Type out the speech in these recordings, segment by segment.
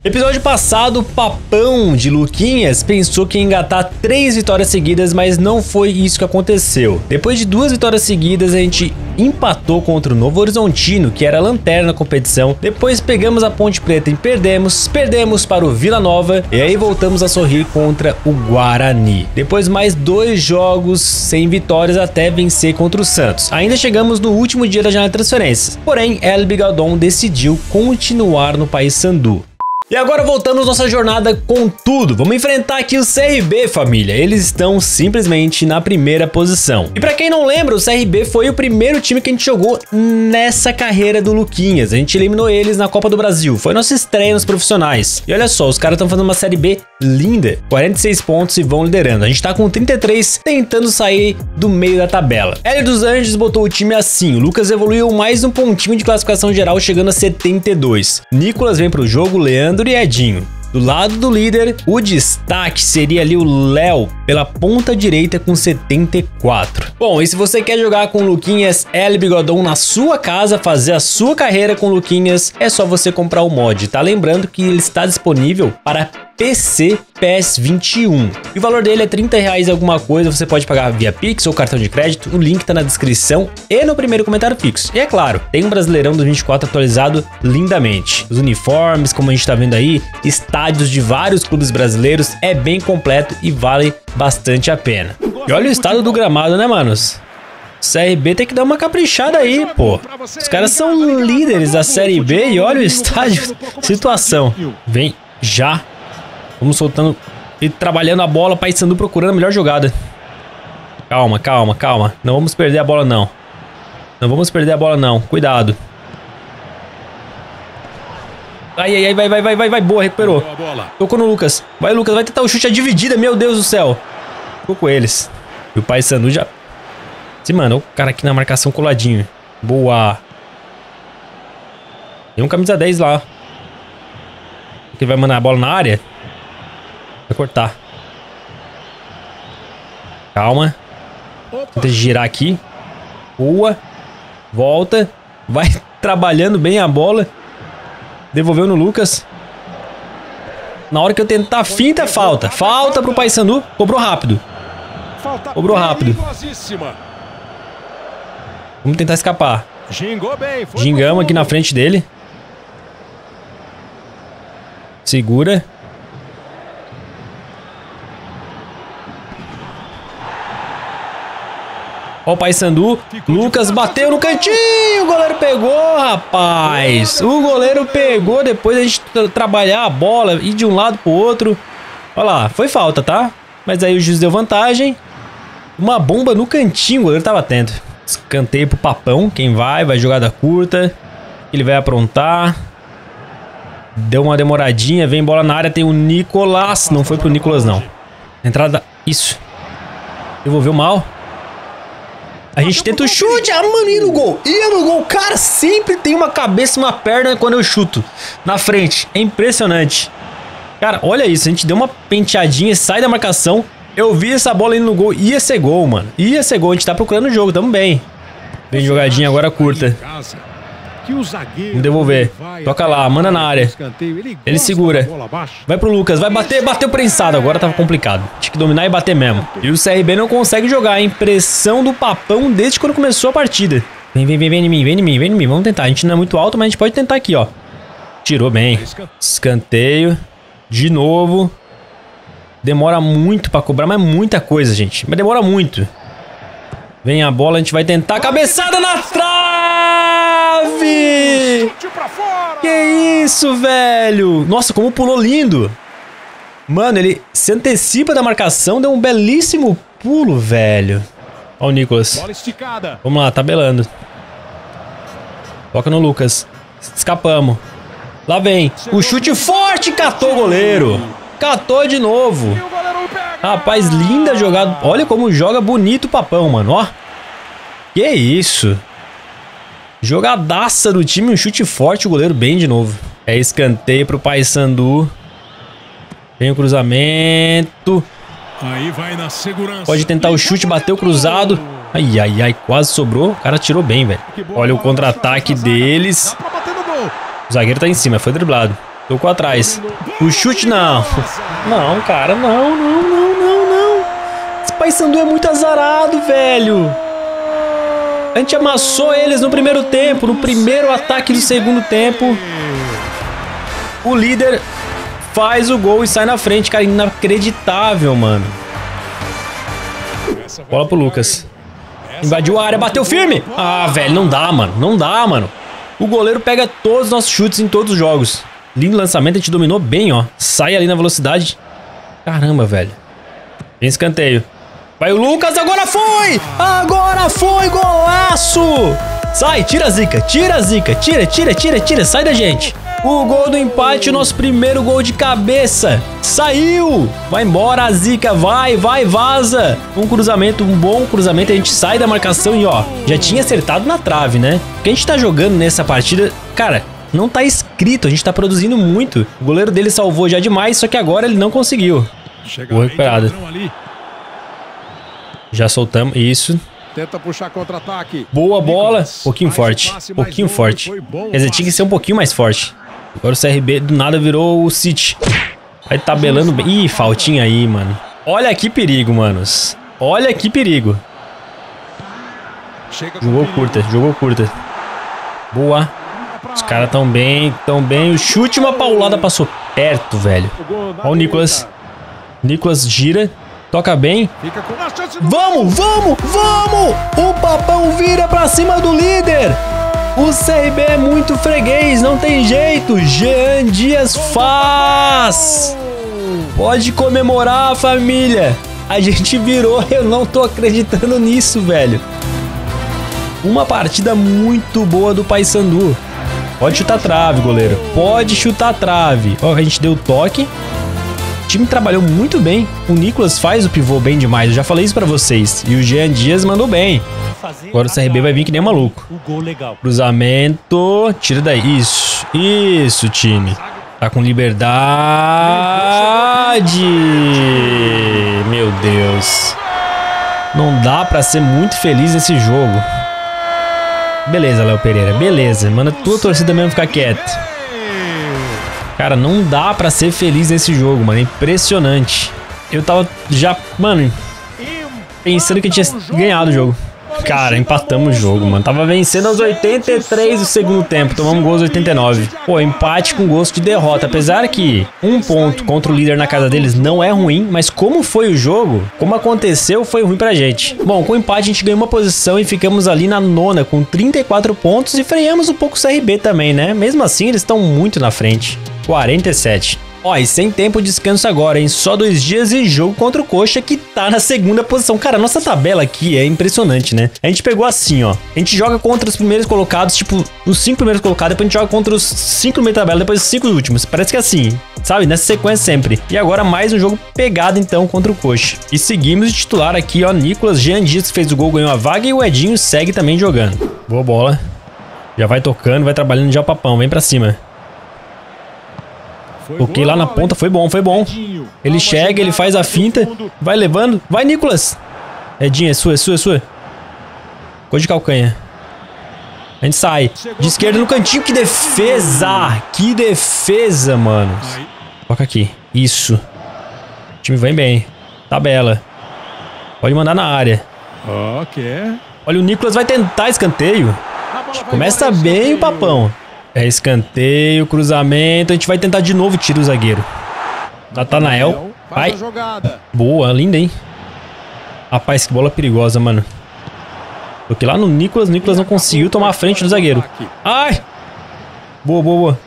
Episódio passado, o papão de Luquinhas pensou que ia engatar 3 vitórias seguidas, mas não foi isso que aconteceu. Depois de 2 vitórias seguidas, a gente empatou contra o Novo Horizontino, que era a lanterna na competição. Depois pegamos a Ponte Preta e perdemos para o Vila Nova, e aí voltamos a sorrir contra o Guarani. Depois mais 2 jogos sem vitórias até vencer contra o Santos. Ainda chegamos no último dia da janela de transferências, porém El Bigodon decidiu continuar no Paysandu. E agora voltamos nossa jornada com tudo. Vamos enfrentar aqui o CRB, família. Eles estão simplesmente na primeira posição. E pra quem não lembra, o CRB foi o primeiro time que a gente jogou nessa carreira do Luquinhas. A gente eliminou eles na Copa do Brasil. Foi nossa estreia nos profissionais. E olha só, os caras estão fazendo uma Série B linda. 46 pontos e vão liderando. A gente tá com 33, tentando sair do meio da tabela. Hélio dos Anjos botou o time assim. O Lucas evoluiu mais um pontinho de classificação geral, chegando a 72. Nicolas vem pro jogo, Leandro e Edinho. Do lado do líder, o destaque seria ali o Léo, pela ponta direita com 74. Bom, e se você quer jogar com Luquinhas El Bigodon na sua casa, fazer a sua carreira com Luquinhas, é só você comprar o mod, tá? Lembrando que ele está disponível para PC PS21. E o valor dele é R$30 alguma coisa, você pode pagar via Pix ou cartão de crédito, o link tá na descrição e no primeiro comentário fixo. E é claro, tem um Brasileirão 2024 atualizado lindamente. Os uniformes, como a gente tá vendo aí, estádios de vários clubes brasileiros, é bem completo e vale bastante a pena. E olha o estado do gramado, né, manos? CRB tem que dar uma caprichada aí, pô. Os caras são líderes da Série B e olha o estádio, situação. Vem já. Vamos soltando e trabalhando a bola, Paysandu procurando a melhor jogada. Calma, calma, calma. Não vamos perder a bola, não. Não vamos perder a bola, não. Cuidado. Ai, ai, ai, vai. Boa, recuperou. Tocou no Lucas. Vai, Lucas, vai tentar o chute a dividida, meu Deus do céu. Ficou com eles. E o Paysandu já... Sim, mano, o cara aqui na marcação coladinho. Boa. Tem um camisa 10 lá. Que vai mandar a bola na área. Vai cortar. Calma. Tenta girar aqui. Boa. Volta. Vai trabalhando bem a bola. Devolveu no Lucas. Na hora que eu tentar a finta, falta. Falta pro Paysandu. Cobrou rápido. Cobrou rápido. Vamos tentar escapar. Gingamos aqui na frente dele. Segura. Ó o Paysandu. Lucas bateu no cantinho. O goleiro pegou, rapaz. O goleiro pegou. Depois a gente trabalhar a bola. Ir de um lado pro outro. Olha lá. Foi falta, tá? Mas aí o juiz deu vantagem. Uma bomba no cantinho. O goleiro tava atento. Escanteio pro papão. Quem vai jogada curta. Ele vai aprontar. Deu uma demoradinha. Vem bola na área. Tem o Nicolas. Não foi pro Nicolas, não. Entrada. Isso. Devolveu mal. A gente tenta o chute. Ah, mano, ia no gol. Ia no gol. Cara, sempre tem uma cabeça e uma perna quando eu chuto. Na frente. É impressionante. Cara, olha isso. A gente deu uma penteadinha. Sai da marcação. Eu vi essa bola indo no gol. Ia ser gol, mano. Ia ser gol. A gente tá procurando o jogo. Tamo bem. Vem jogadinha agora curta. Vamos devolver. Toca lá. Manda na área. Ele segura. Vai pro Lucas. Vai bater. Bateu prensado. Agora tava complicado. Tinha que dominar e bater mesmo. E o CRB não consegue jogar. A pressão do papão desde quando começou a partida. Vem em mim. Vamos tentar. A gente não é muito alto, mas a gente pode tentar aqui, ó. Tirou bem. Escanteio. De novo. Demora muito pra cobrar, mas é muita coisa, gente. Mas demora muito. Vem a bola, a gente vai tentar. Cabeçada na trave! Que isso, velho? Nossa, como pulou lindo. Mano, ele se antecipa da marcação. Deu um belíssimo pulo, velho. Ó o Nicolas. Vamos lá, tabelando. Toca no Lucas. Escapamos. Lá vem. O chute forte. Catou o goleiro. Catou de novo. Rapaz, linda jogada. Olha como joga bonito o papão, mano. Ó. Que isso. Jogadaça do time. Um chute forte. O goleiro bem de novo. É escanteio pro Paysandu. Vem o cruzamento. Aí vai na segurança. Pode tentar o chute. Bateu cruzado. Ai, ai, ai. Quase sobrou. O cara tirou bem, velho. Olha o contra-ataque deles. O zagueiro tá em cima. Foi driblado. Tocou atrás. O chute não. Não, cara, não. Esse Paysandu é muito azarado, velho. A gente amassou eles no primeiro tempo, no primeiro ataque do segundo tempo. O líder faz o gol e sai na frente, cara, inacreditável, mano. Bola pro Lucas. Invadiu a área, bateu firme. Ah, velho, não dá, mano. O goleiro pega todos os nossos chutes em todos os jogos. Lindo lançamento, a gente dominou bem, ó. Sai ali na velocidade. Caramba, velho. Tem escanteio. Vai o Lucas, agora foi! Agora foi, golaço! Sai, tira a zica, tira, sai da gente. O gol do empate, o nosso primeiro gol de cabeça. Saiu! Vai embora a zica, vai, vaza. Um cruzamento, um bom cruzamento, a gente sai da marcação e ó, já tinha acertado na trave, né? O que a gente tá jogando nessa partida, cara, não tá escrito, a gente tá produzindo muito. O goleiro dele salvou já demais, só que agora ele não conseguiu. Boa recuperada. Já soltamos, isso. Tenta puxar contra-ataque. Boa bola. Pouquinho forte. Quer dizer, tinha que ser um pouquinho mais forte. Agora o CRB do nada virou o City. Vai tabelando bem. Ih, faltinha aí, mano. Olha que perigo, manos. Olha que perigo. Jogou curta. Boa. Os caras tão bem. O chute, uma paulada passou perto, velho. Olha o Nicolas. Nicolas gira. Toca bem. Vamos! O Papão vira pra cima do líder. O CRB é muito freguês, não tem jeito. Jean Dias faz. Pode comemorar, família. A gente virou, eu não tô acreditando nisso, velho. Uma partida muito boa do Paysandu. Pode chutar a trave, goleiro. Pode chutar a trave. Ó, a gente deu toque. O time trabalhou muito bem. O Nicolas faz o pivô bem demais. Eu já falei isso pra vocês. E o Jean Dias mandou bem. Agora o CRB vai vir que nem maluco. Cruzamento. Tira daí. Isso, time. Tá com liberdade. Meu Deus. Não dá pra ser muito feliz nesse jogo. Beleza, Léo Pereira. Beleza. Manda tua torcida mesmo ficar quieta. Cara, não dá pra ser feliz nesse jogo, mano. É impressionante. Eu tava já, mano, pensando que tinha ganhado o jogo. Cara, empatamos o jogo, mano. Tava vencendo aos 83 do segundo tempo. Tomamos gols aos 89. Pô, empate com gosto de derrota. Apesar que um ponto contra o líder na casa deles não é ruim, mas como foi o jogo, como aconteceu, foi ruim pra gente. Bom, com o empate a gente ganhou uma posição e ficamos ali na nona com 34 pontos e freamos um pouco o CRB também, né? Mesmo assim, eles estão muito na frente. 47. Ó, e sem tempo de descanso agora, hein? Só 2 dias e jogo contra o Coxa, que tá na segunda posição. Cara, nossa tabela aqui é impressionante, né? A gente pegou assim, ó. A gente joga contra os primeiros colocados, tipo, os 5 primeiros colocados. Depois a gente joga contra os 5 no meio da tabela, depois os 5 últimos. Parece que é assim, sabe? Nessa sequência sempre. E agora mais um jogo pegado, então, contra o Coxa. E seguimos de titular aqui, ó. Nicolas, Jean Dias, que fez o gol, ganhou a vaga. E o Edinho segue também jogando. Boa bola. Já vai tocando, vai trabalhando já o Papão. Vem pra cima. Toquei lá na ponta, foi bom. Ele chega, ele faz a finta, vai levando. Vai, Nicolas. Edinho, é sua. Cor de calcanha. A gente sai. De esquerda no cantinho, que defesa! Que defesa, mano. Toca aqui. Isso. O time vai bem. Tabela. Pode mandar na área. Olha, o Nicolas vai tentar escanteio. Começa bem o Papão. É escanteio, cruzamento. A gente vai tentar de novo, tira o zagueiro. Natanael. Vai. Boa, linda, hein? Rapaz, que bola perigosa, mano. Toquei lá no Nicolas. Nicolas não conseguiu tomar a frente do zagueiro. Ai! Boa. O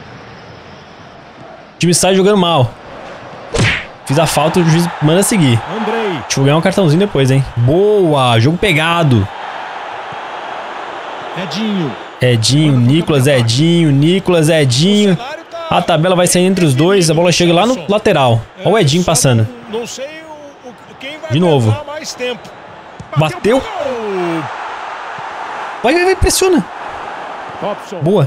time sai jogando mal. Fiz a falta, o juiz manda seguir. Deixa eu ganhar um cartãozinho depois, hein? Boa! Jogo pegado. Edinho, Nicolas, Edinho. A tabela vai sair entre os dois. A bola chega lá no lateral. Olha o Edinho passando. De novo. Bateu. Vai, pressiona. Boa.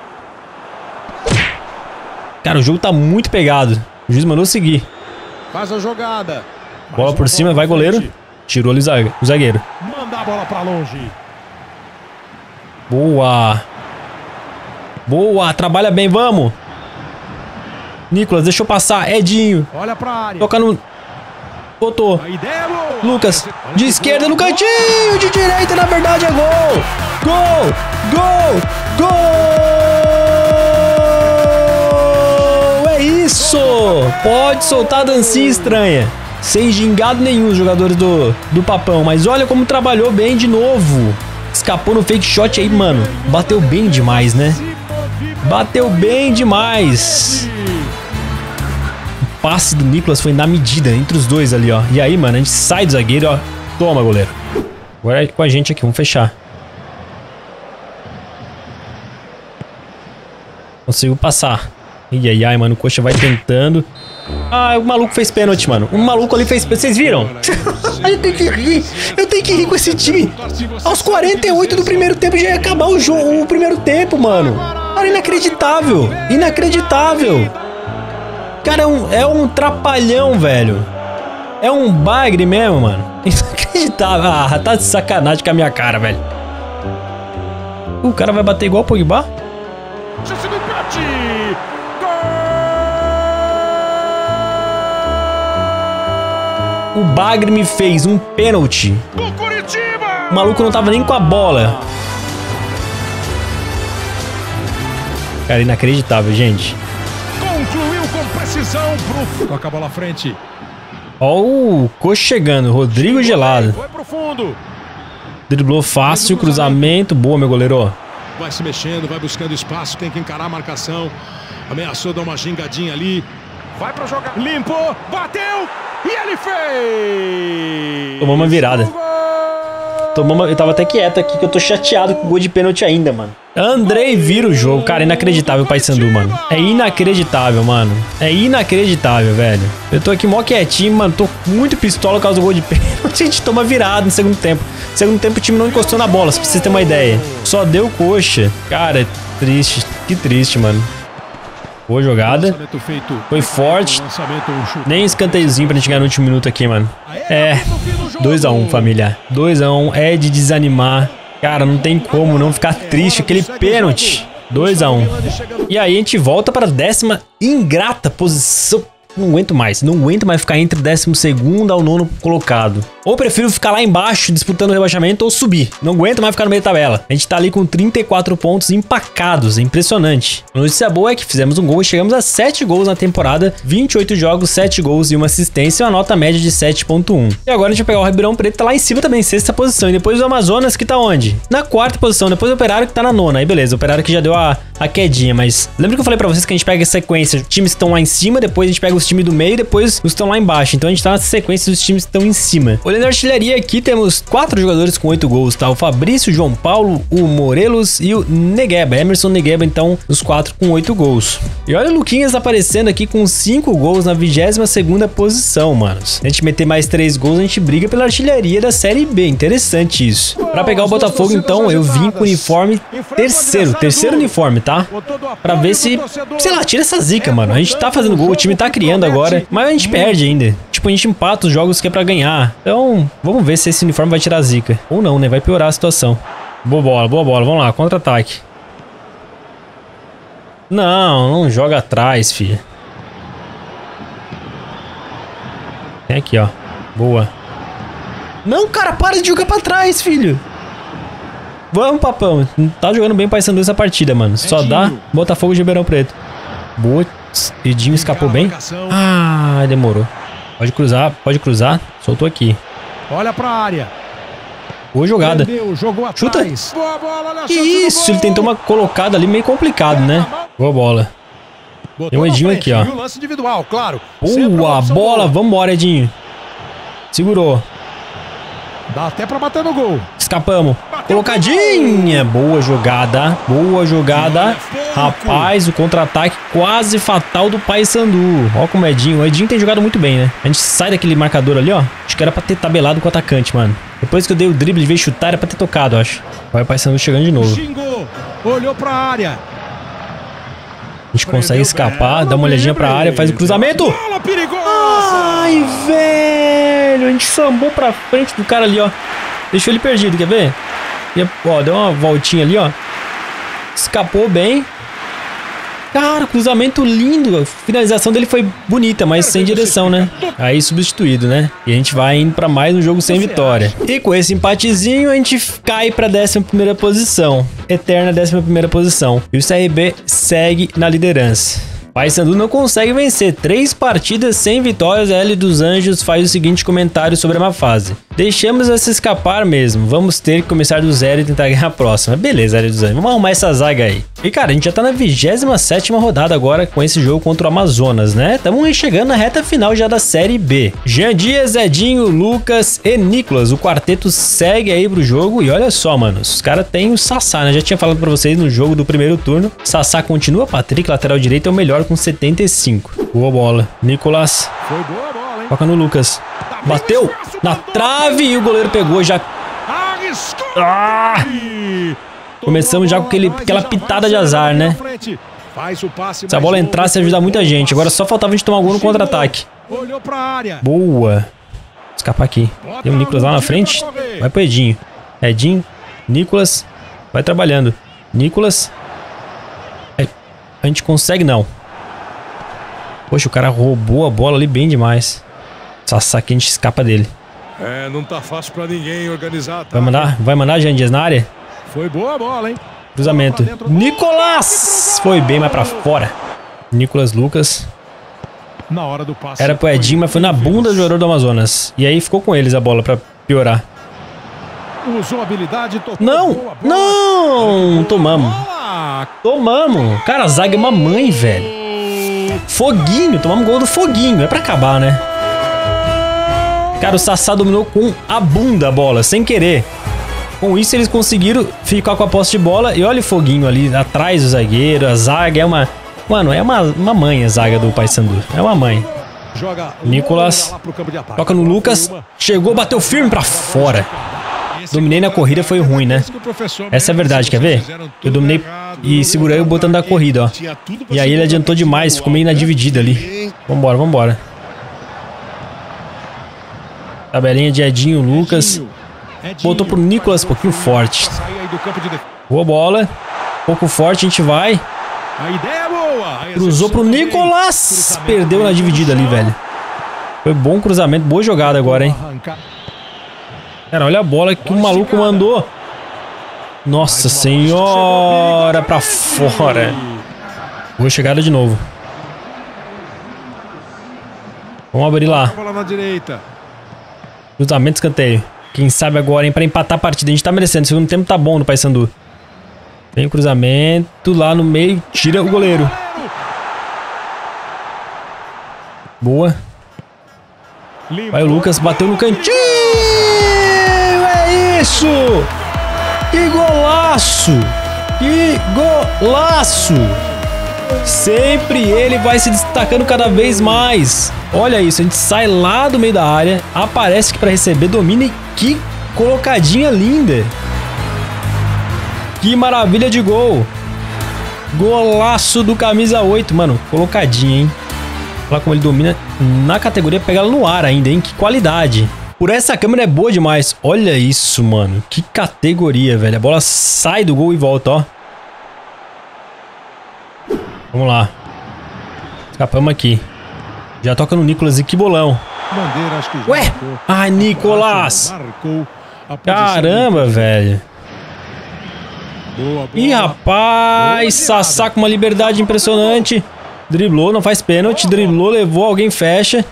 Cara, o jogo tá muito pegado. O juiz mandou seguir. Faz a jogada. Bola por cima, vai goleiro. Tirou ali o zagueiro. Manda a bola pra longe. Boa, trabalha bem, vamos. Nicolas, deixou passar. Edinho. Olha pra área. Toca no... Botou. Lucas, de esquerda no cantinho. De direita, na verdade, é gol. Gol. Gol. Gol. É isso. Pode soltar a dancinha estranha. Sem gingado nenhum os jogadores do Papão. Mas olha como trabalhou bem de novo. Escapou no fake shot aí, mano. Bateu bem demais, né? Bateu bem demais. O passe do Nicolas foi na medida entre os dois ali, ó. E aí, mano, a gente sai do zagueiro, ó. Toma, goleiro. Agora é com a gente aqui, vamos fechar. Conseguiu passar. Ai, mano, o Coxa vai tentando. Ah, o maluco fez pênalti, mano. O maluco ali fez pênalti. Vocês viram? Eu tenho que rir. Eu tenho que rir com esse time. Aos 48 do primeiro tempo já ia acabar o jogo, o primeiro tempo, mano. Cara, inacreditável. Inacreditável. Cara, é um trapalhão, velho. É um bagre mesmo, mano. Inacreditável. Ah, tá de sacanagem com a minha cara, velho. O cara vai bater igual o Pogba? O Bagre me fez um pênalti. O maluco não tava nem com a bola. Cara, inacreditável, gente. Concluiu com precisão pro... Toca a bola à frente. Ó o Coxa chegando, Rodrigo Gelado. Foi pro fundo. Driblou fácil, cruzamento. Boa, meu goleiro. Vai se mexendo, vai buscando espaço, tem que encarar a marcação. Ameaçou dar uma gingadinha ali. Vai pra jogar. Limpou, bateu e ele fez. Tomou uma virada. Eu tava até quieto aqui, que eu tô chateado com o gol de pênalti ainda, mano. Andrei vira o jogo. Cara, inacreditável o Paysandu, mano. É inacreditável, mano. É inacreditável, velho. Eu tô aqui mó quietinho, mano. Tô muito pistola por causa do gol de pênalti. A gente toma virada no segundo tempo. No segundo tempo o time não encostou na bola, pra vocês terem uma ideia. Só deu Coxa. Cara, triste. Que triste, mano. Boa jogada. Foi forte. Nem escanteiozinho pra gente ganhar no último minuto aqui, mano. É. 2-1, família. 2-1 é de desanimar. Cara, não tem como não ficar triste. Aquele pênalti. 2-1. E aí a gente volta para a 10ª ingrata posição. Não aguento mais ficar entre o 12º ao 9º colocado. Ou prefiro ficar lá embaixo disputando o rebaixamento ou subir. Não aguento mais ficar no meio da tabela. A gente tá ali com 34 pontos empacados, é impressionante. A notícia boa é que fizemos um gol e chegamos a 7 gols na temporada. 28 jogos, 7 gols e uma assistência, uma nota média de 7.1. E agora a gente vai pegar o Ribeirão Preto, tá lá em cima também, 6ª posição. E depois o Amazonas, que tá onde? Na 4ª posição, depois o Operário, que tá na 9ª. Aí beleza, o Operário que já deu a quedinha, mas lembra que eu falei pra vocês que a gente pega a sequência, times que estão lá em cima, depois a gente pega os times do meio e depois os que estão lá embaixo. Então a gente tá na sequência dos times que estão em cima. Olhando a artilharia aqui, temos 4 jogadores com 8 gols, tá? O Fabrício, o João Paulo, o Morelos e o Negueba. Emerson Negueba, então, os 4 com 8 gols. E olha o Luquinhas aparecendo aqui com 5 gols na 22ª posição, manos. Se a gente meter mais 3 gols, a gente briga pela artilharia da Série B. Interessante isso. Pra pegar o Botafogo, então, eu vim com o uniforme terceiro uniforme, tá? Pra ver se, sei lá, tira essa zica, mano. A gente tá fazendo gol, o time tá criando agora, mas a gente perde ainda. Tipo, a gente empata os jogos que é pra ganhar. Então, vamos ver se esse uniforme vai tirar a zica. Ou não, né? Vai piorar a situação. Boa bola, boa bola. Vamos lá, contra-ataque. Não joga atrás, filho. Tem aqui, ó. Boa. Não, cara, para de jogar pra trás, filho. Vamos, Papão. Tá jogando bem o Paysandu essa partida, mano. Só dá Botafogo de Ribeirão Preto. Boa. Edinho escapou bem. Ah, demorou. Pode cruzar. Soltou aqui. Olha pra área. Boa jogada. Chuta. Que isso, ele tentou uma colocada ali meio complicado, né? Boa bola. Tem um Edinho aqui, ó. Boa bola. Vambora, Edinho. Segurou. Dá até pra bater no gol. Escapamos. Colocadinha. Boa jogada. Boa jogada. Rapaz, o contra-ataque quase fatal do Paysandu. Ó como o Edinho tem jogado muito bem, né? A gente sai daquele marcador ali, ó. Acho que era pra ter tabelado com o atacante, mano. Depois que eu dei o drible e veio chutar, era pra ter tocado, acho. Vai o Paysandu chegando de novo. Olhou pra área. A gente consegue escapar, dá uma olhadinha pra área, faz o cruzamento. Ai, velho. A gente sambou pra frente do cara ali, ó. Deixou ele perdido, quer ver? E, ó, deu uma voltinha ali, ó. Escapou bem. Cara, cruzamento lindo. A finalização dele foi bonita, mas sem direção, né? Aí substituído, né? E a gente vai indo pra mais um jogo sem vitória. E com esse empatezinho, a gente cai pra 11ª posição. Eterna 11ª posição. E o CRB segue na liderança. Paysandu não consegue vencer. 3 partidas sem vitórias. A L dos Anjos faz o seguinte comentário sobre a má fase. Deixamos essa escapar mesmo. Vamos ter que começar do zero e tentar ganhar a próxima. Beleza, L dos Anjos. Vamos arrumar essa zaga aí. E cara, a gente já tá na 27ª rodada agora com esse jogo contra o Amazonas, né? Estamos chegando na reta final já da Série B. Jean Dias, Edinho, Lucas e Nicolas. O quarteto segue aí pro jogo. E olha só, mano. Os caras têm o Sassá, né? Já tinha falado pra vocês no jogo do primeiro turno. Sassá continua. Patrick, lateral direito, é o melhor com 75. Boa bola. Nicolas. Foi boa bola, hein? Toca no Lucas. Bateu na trave e o goleiro pegou já. Ah! Começamos já com aquela pitada de azar, né? Se a bola entrasse, ia ajudar muita gente. Agora só faltava a gente tomar um gol no contra-ataque. Boa. Escapar aqui. Tem o Nicolas lá na frente. Vai pro Edinho. Edinho. Nicolas. Vai trabalhando. Nicolas. A gente consegue não. Poxa, o cara roubou a bola ali bem demais. Sassá aqui, a gente escapa dele. É, não tá fácil pra ninguém organizar. Tá? Vai mandar Jean Dias na área? Foi boa a bola, hein? Cruzamento. Nicolas! Foi bem mais pra fora. Nicolas, Lucas. Na hora do passe. Era pro Edinho, mas foi na bunda do jogador do Amazonas. E aí ficou com eles a bola pra piorar. Usou habilidade, não! Não! Tomamos. Tomamos. Cara, a zaga é uma mãe, velho. Foguinho. Tomamos gol do Foguinho. É pra acabar, né? Cara, o Sassá dominou com a bunda a bola, sem querer. Com isso, eles conseguiram ficar com a posse de bola. E olha o Foguinho ali atrás do zagueiro. A zaga é uma... Mano, é uma mãe a zaga do Paysandu. É uma mãe. Nicolas. Toca no Lucas. Chegou, bateu firme pra fora. Dominei na corrida, foi ruim, né? Essa é a verdade, quer ver? Eu dominei e segurei o botão da corrida, ó. E aí ele adiantou demais, ficou meio na dividida ali. Vambora, vambora. Tabelinha de Edinho, Lucas. Botou pro Nicolas, um pouquinho forte. Boa bola. Pouco forte, a gente vai. Cruzou pro Nicolas. Perdeu na dividida ali, velho. Foi bom cruzamento, boa jogada agora, hein? Cara, olha a bola que o maluco mandou. Nossa senhora, pra fora. Boa chegada de novo. Vamos abrir lá. Cruzamento, escanteio. Quem sabe agora, hein, pra empatar a partida. A gente tá merecendo, o segundo tempo tá bom no Paysandu. Vem o cruzamento lá no meio, tira o goleiro. Boa. Vai o Lucas, bateu no cantinho. É isso! Que golaço! Que golaço! Sempre ele vai se destacando cada vez mais. Olha isso, a gente sai lá do meio da área, aparece aqui pra receber, domina e que colocadinha linda. Que maravilha de gol. Golaço do camisa 8, mano, colocadinha, hein? Olha como ele domina na categoria, pega ela no ar ainda, hein? Que qualidade. Por essa câmera é boa demais. Olha isso, mano. Que categoria, velho. A bola sai do gol e volta, ó. Vamos lá. Escapamos aqui. Já toca no Nicolas e que bolão. Ué? Ai, Nicolas. Caramba, velho. Ih, rapaz. Sassá com uma liberdade impressionante. Driblou, não faz pênalti. Driblou, levou, alguém fecha.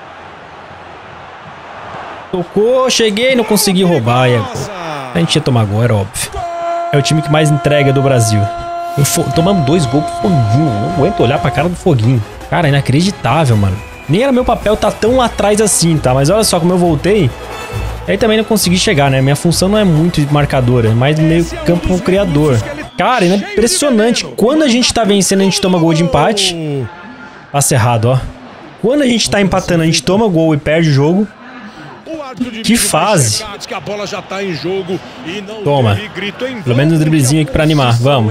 Tocou, cheguei, não consegui roubar. A gente ia tomar gol, era óbvio. É o time que mais entrega do Brasil. Tomamos 2 gols pro Foguinho. Não aguento olhar pra cara do Foguinho. Cara, inacreditável, mano. Nem era meu papel tá tão lá atrás assim, tá? Mas olha só como eu voltei. Aí também não consegui chegar, né? Minha função não é muito marcadora, é mais meio campo criador. Cara, é impressionante. Quando a gente tá vencendo, a gente toma gol de empate. Passa errado, ó. Quando a gente tá empatando, a gente toma gol e perde o jogo. Que fase. Toma. Pelo menos um driblezinho aqui pra animar. Vamos.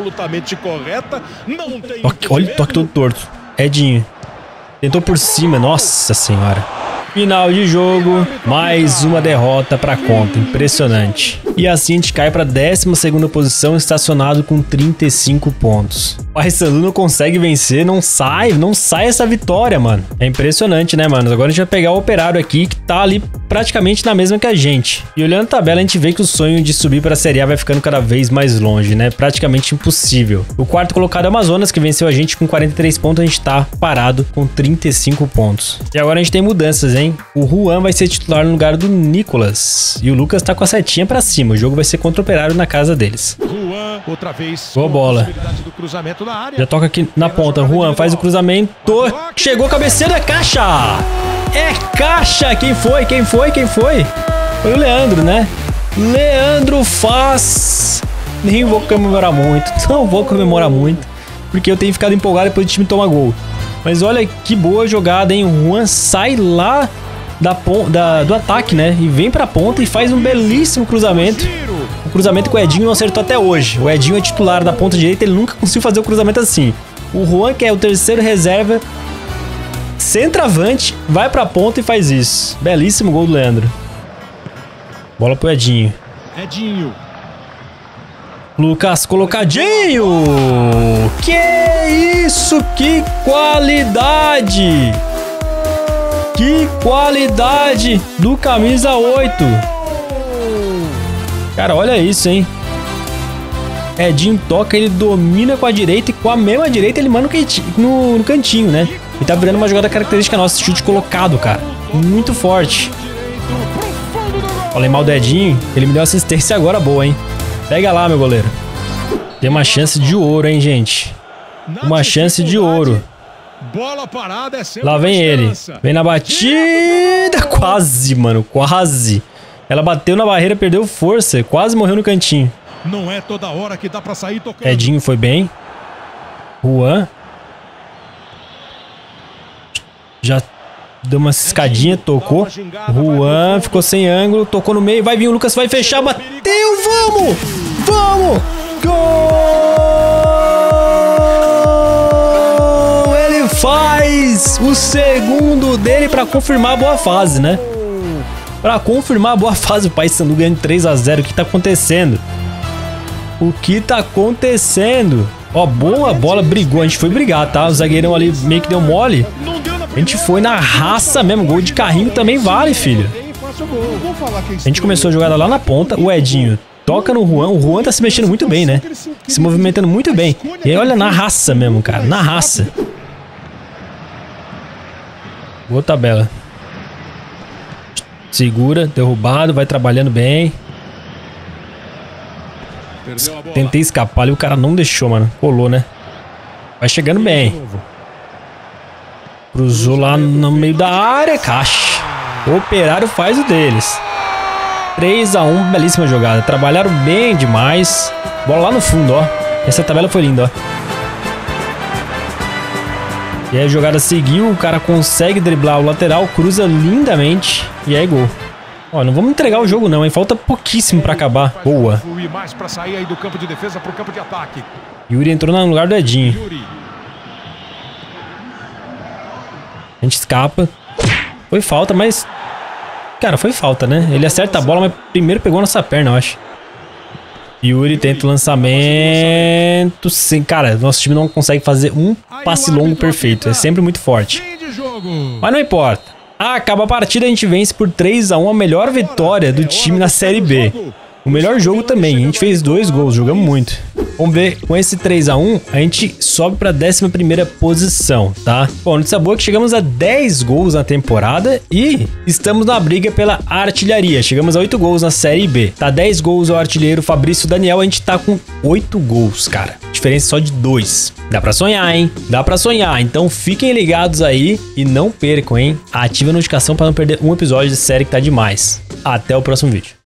Olha o toque todo torto. Edinho. Tentou por cima. Nossa senhora. Final de jogo. Mais uma derrota pra conta. Impressionante. E assim a gente cai pra 12ª posição, estacionado com 35 pontos. Paysandu não consegue vencer, não sai essa vitória, mano. É impressionante, né, mano? Agora a gente vai pegar o Operário aqui, que tá ali praticamente na mesma que a gente. E olhando a tabela, a gente vê que o sonho de subir pra Série A vai ficando cada vez mais longe, né? Praticamente impossível. O quarto colocado é o Amazonas, que venceu a gente com 43 pontos, a gente tá parado com 35 pontos. E agora a gente tem mudanças, hein? O Juan vai ser titular no lugar do Nicolas. E o Lucas tá com a setinha pra cima. O jogo vai ser contra o Operário na casa deles. Juan, outra vez. Boa bola. Já toca aqui na ponta. Juan faz o cruzamento. Chegou a cabeceira, caixa! É caixa! Quem foi? Quem foi? Quem foi? Foi o Leandro, né? Leandro faz... Nem vou comemorar muito. Não vou comemorar muito. Porque eu tenho ficado empolgado depois do time tomar gol. Mas olha que boa jogada, hein? O Juan sai lá do ataque, né? E vem pra ponta e faz um belíssimo cruzamento. O cruzamento que o Edinho não acertou até hoje. O Edinho é titular da ponta direita, ele nunca conseguiu fazer o cruzamento assim. O Juan, que é o terceiro reserva, centroavante, vai pra ponta e faz isso. Belíssimo gol do Leandro. Bola pro Edinho. Edinho. Lucas colocadinho. Que isso? Que qualidade! Que qualidade do camisa 8. Cara, olha isso, hein? Edinho toca, ele domina com a direita e com a mesma direita ele manda no cantinho, né? E tá virando uma jogada característica nossa, chute colocado, cara. Muito forte. Falei mal do Edinho, ele me deu assistência agora boa, hein? Pega lá, meu goleiro. Tem uma chance de ouro, hein, gente? Uma chance de ouro. Bola parada é sempre lá vem ele. Vem na batida. Quase, mano. Quase. Ela bateu na barreira, perdeu força. Quase morreu no cantinho. Não é toda hora que dá pra sair tocando. Edinho foi bem. Juan. Já deu uma ciscadinha, tocou. Juan ficou sem ângulo, tocou no meio. Vai vir o Lucas, vai fechar, bateu. Vamos! Vamos! Gol! Faz o segundo dele pra confirmar a boa fase, né? Pra confirmar a boa fase, o Paysandu ganhando 3 a 0. O que tá acontecendo? O que tá acontecendo? Ó, boa bola, brigou. A gente foi brigar, tá? O zagueirão ali meio que deu mole. A gente foi na raça mesmo. Gol de carrinho também vale, filho. A gente começou a jogada lá na ponta. O Edinho toca no Juan. O Juan tá se mexendo muito bem, né? Se movimentando muito bem. E aí, olha, na raça mesmo, cara. Na raça. Boa tabela. Segura, derrubado, vai trabalhando bem. Tentei escapar ali, o cara não deixou, mano. Colou, né? Vai chegando bem. Cruzou lá no meio da área, caixa. O Operário faz o deles. 3 a 1, belíssima jogada. Trabalharam bem demais. Bola lá no fundo, ó. Essa tabela foi linda, ó. E aí a jogada seguiu, o cara consegue driblar o lateral, cruza lindamente e aí gol. Ó, não vamos entregar o jogo não, hein? Falta pouquíssimo pra acabar. Boa. Yuri entrou no lugar do Edinho. A gente escapa. Foi falta, mas... Cara, foi falta, né? Ele acerta a bola, mas primeiro pegou nossa perna, eu acho. Yuri tenta o lançamento. Sim, cara, nosso time não consegue fazer um passe longo perfeito. É sempre muito forte. Mas não importa. Acaba a partida, a gente vence por 3 a 1, a melhor vitória do time na Série B. O melhor jogo também. A gente fez 2 gols, jogamos muito. Vamos ver, com esse 3 a 1, a gente sobe para a 11ª posição, tá? Bom, notícia boa é que chegamos a 10 gols na temporada e estamos na briga pela artilharia. Chegamos a 8 gols na Série B. Tá 10 gols ao artilheiro Fabrício Daniel, a gente tá com 8 gols, cara. Diferença só de 2. Dá pra sonhar, hein? Dá pra sonhar. Então fiquem ligados aí e não percam, hein? Ative a notificação para não perder um episódio de série que tá demais. Até o próximo vídeo.